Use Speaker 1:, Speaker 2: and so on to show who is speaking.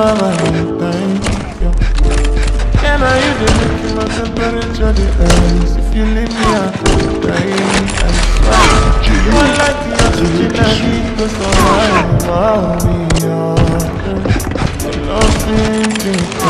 Speaker 1: Valentine. Can I you the making my temperature the rise? If you leave me I could die. I swear you are like the oxygen I need to survive. I'll be your loving.